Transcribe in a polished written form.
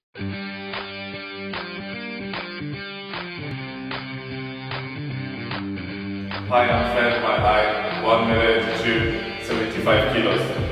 Hi, I'm Fred. My height 1 meter 82, 75 kilos.